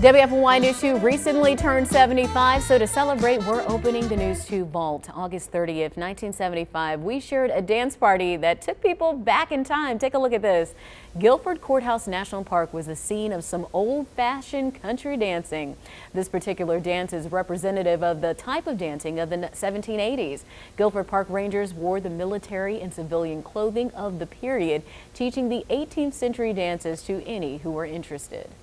wfmy News 2 recently turned 75, so to celebrate, we're opening the News 2 vault. August 30th, 1975, we shared a dance party that took people back in time. Take a look at this. Guilford Courthouse National Park was the scene of some old-fashioned country dancing. This particular dance is representative of the type of dancing of the 1780s. Guilford Park Rangers wore the military and civilian clothing of the period, teaching the 18th century dances to any who were interested.